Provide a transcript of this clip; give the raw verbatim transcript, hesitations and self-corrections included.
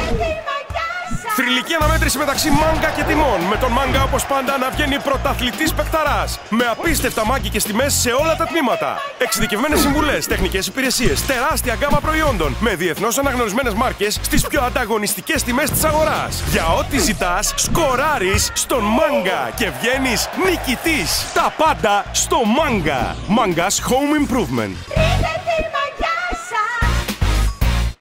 Θρυλική αναμέτρηση μεταξύ μάγκα και τιμών. Με τον μάγκα όπως πάντα να βγαίνει πρωταθλητής παικταράς. Με απίστευτα μάγκικες τιμές σε όλα τα τμήματα. Εξειδικευμένες συμβουλές, τεχνικές υπηρεσίες, τεράστια γκάμα προϊόντων. Με διεθνώς αναγνωρισμένες μάρκες στις πιο ανταγωνιστικές τιμές της αγοράς. Για ό,τι ζητάς, σκοράρεις στον μάγκα και βγαίνεις νικητής. Τα πάντα στο μάγκα. Mangas Home Improvement.